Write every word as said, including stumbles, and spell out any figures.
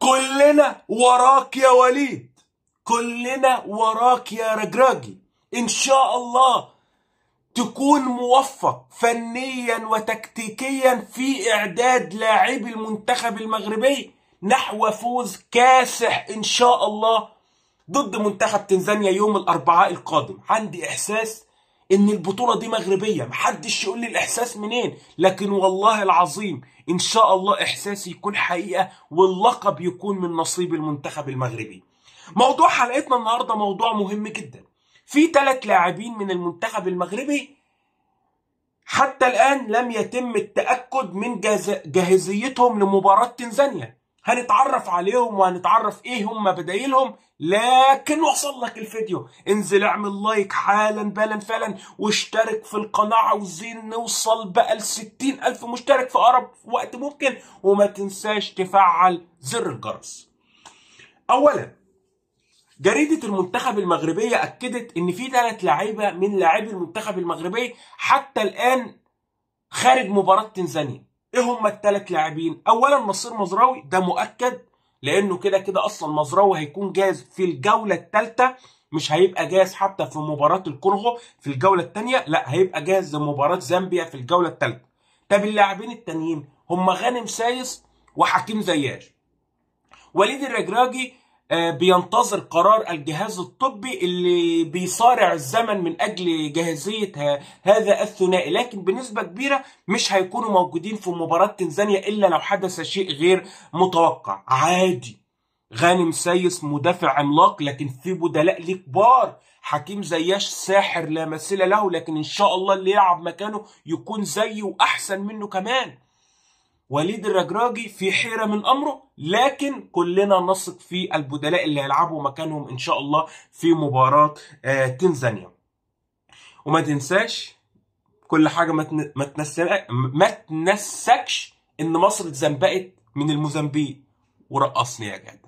كلنا وراك يا وليد، كلنا وراك يا رجراجي. ان شاء الله تكون موفق فنيا وتكتيكيا في اعداد لاعبي المنتخب المغربي نحو فوز كاسح ان شاء الله ضد منتخب تنزانيا يوم الاربعاء القادم. عندي احساس ان البطولة دي مغربية، محدش يقول لي الاحساس منين، لكن والله العظيم ان شاء الله احساسي يكون حقيقة واللقب يكون من نصيب المنتخب المغربي. موضوع حلقتنا النهاردة موضوع مهم جدا. في ثلاث لاعبين من المنتخب المغربي حتى الآن لم يتم التأكد من جاهزيتهم لمباراة تنزانيا. هنتعرف عليهم وهنتعرف ايه هم بدايلهم، لكن وصل لك الفيديو انزل اعمل لايك حالا بالا فعلا واشترك في القناة، عاوزين نوصل بقى لستين الف مشترك في اقرب وقت ممكن، وما تنساش تفعل زر الجرس. اولا، جريدة المنتخب المغربية أكدت إن في ثلاث لاعيبة من لاعبي المنتخب المغربي حتى الآن خارج مباراة تنزانيا. إيه هم الثلاث لاعبين؟ أولاً نصير مزراوي، ده مؤكد لأنه كده كده أصلاً مزراوي هيكون جاهز في الجولة الثالثة، مش هيبقى جاهز حتى في مباراة الكونغو في الجولة الثانية، لا هيبقى جاهز لمباراة زامبيا في الجولة الثالثة. طب اللاعبين التانيين هم غانم سايس وحكيم زياش. وليد الرجراجي بينتظر قرار الجهاز الطبي اللي بيصارع الزمن من أجل جاهزية هذا الثنائي، لكن بنسبة كبيرة مش هيكونوا موجودين في مباراة تنزانيا إلا لو حدث شيء غير متوقع. عادي، غانم سايس مدافع عملاق لكن في بدلاء ليه كبار، حكيم زياش ساحر لا مثيل له، لكن إن شاء الله اللي يلعب مكانه يكون زيه وأحسن منه كمان. وليد الرجراجي في حيرة من أمره، لكن كلنا نثق في البدلاء اللي هيلعبوا مكانهم إن شاء الله في مباراة آه تنزانيا. وما تنساش كل حاجة ما ما ما تنسكش إن مصر اتزنبقت من الموزمبيق ورقصني يا جدع.